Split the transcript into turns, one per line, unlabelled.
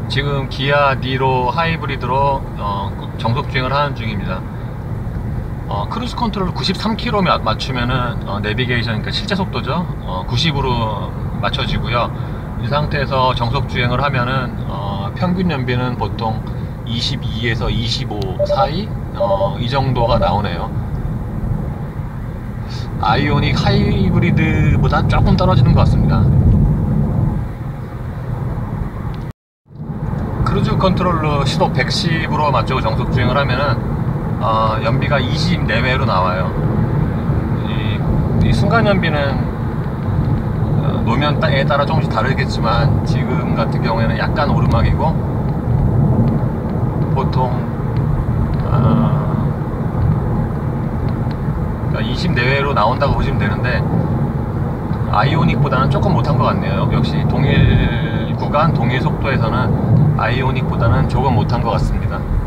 지금 기아 니로 하이브리드로 정속 주행을 하는 중입니다. 크루즈 컨트롤 93km 맞추면은 내비게이션, 그러니까 실제 속도죠. 90으로 맞춰지고요. 이 상태에서 정속 주행을 하면은 평균 연비는 보통 22에서 25 사이 이 정도가 나오네요. 아이오닉 하이브리드보다 조금 떨어지는 것 같습니다. 크루즈 컨트롤러 시속 110으로 맞추고 정속 주행을 하면은 연비가 20 내외로 나와요. 이 순간 연비는 노면에 따라 조금씩 다르겠지만 지금 같은 경우에는 약간 오르막이고 보통 20 내외로 나온다고 보시면 되는데 아이오닉보다는 조금 못한 것 같네요. 역시 동일 구간 동일 속도에서는 아이오닉보다는 조금 못한 것 같습니다.